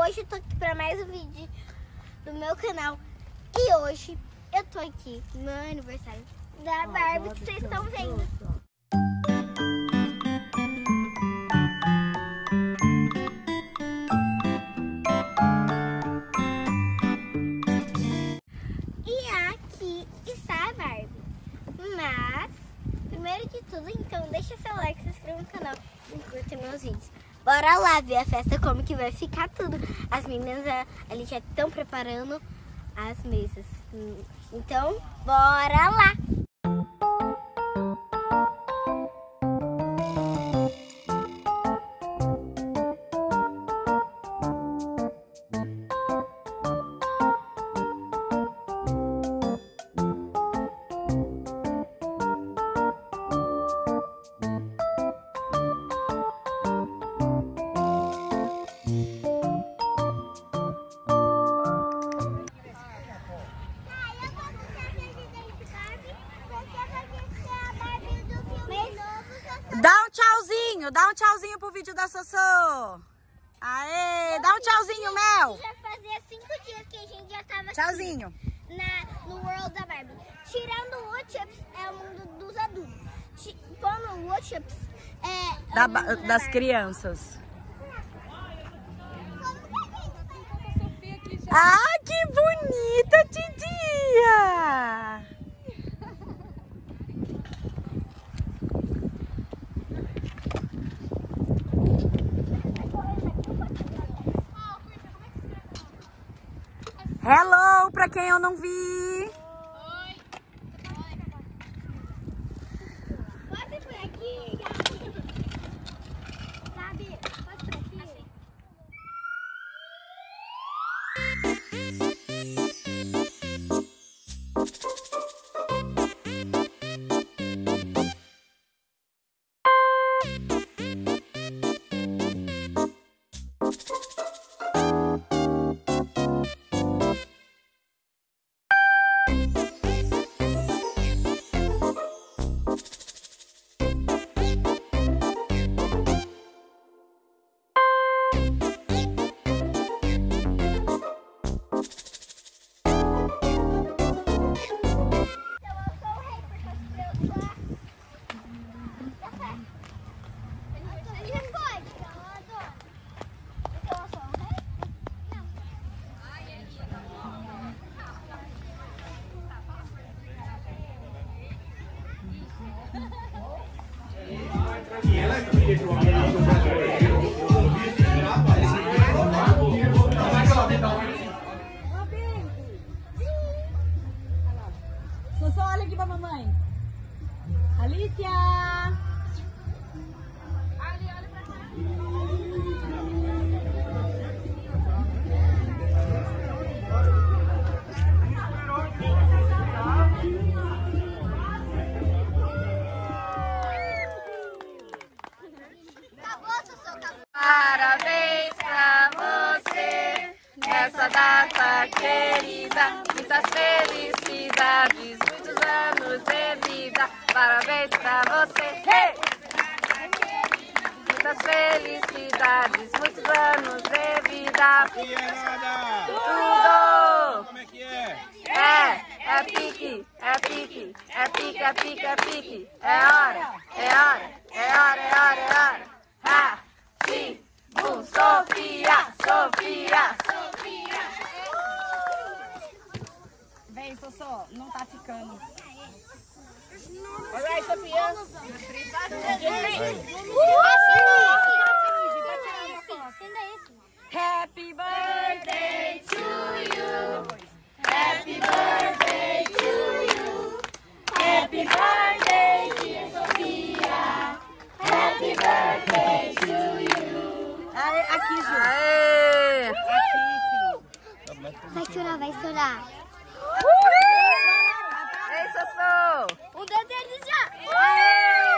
hoje eu tô aqui pra mais um vídeo do meu canal. E hoje eu tô aqui no meu aniversário da Barbie, que vocês estão vendo. E aqui está a Barbie. Mas, primeiro de tudo, então deixa seu like, se inscreva no canal e curta meus vídeos. Bora lá ver a festa, como que vai ficar tudo. As meninas ali já estão preparando as mesas. Então, bora lá! Dá um tchauzinho pro vídeo da Sossô. Aê, dá um tchauzinho, Mel. Já fazia 5 dias que a gente já tava tchauzinho. No World da Barbie. Tirando o Woodchucks, é o mundo dos adultos. Pondo o Woodchucks, é o mundo das crianças. Ah, que bonita, Tidia! Hello, pra quem eu não vi. Oi. Pode por aqui, Gabi. Pode por aqui. Sossô, olha aqui pra mamãe. Alicia! Ali, olha pra cá. Parabéns pra você nessa data querida. Muitas felicidades, muitos anos de vida. Parabéns pra você. Hey! Muitas felicidades, muitos anos de vida. Tudo! Como é que é? É pique, é pique, é pique, é pique, é pique. É hora, é hora, é hora, é hora, é hora. Ha! Sim! Bum! Sofia! Sofia! Sofia! Vem, Sossô, não tá ficando. Alright, Sofia! Happy birthday to you! Happy birthday to you! Happy birthday, dear Sofia! Happy birthday to you! Aê, aqui, Ju! Aê! Aqui, filho! Vai estourar, vai estourar. Ei, Sossô! O dedo já! Aê!